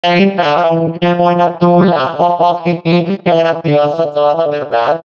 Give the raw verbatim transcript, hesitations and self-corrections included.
Ey, Pau, qué buena tú, la oh, oh, qué gracioso todo, ¿verdad?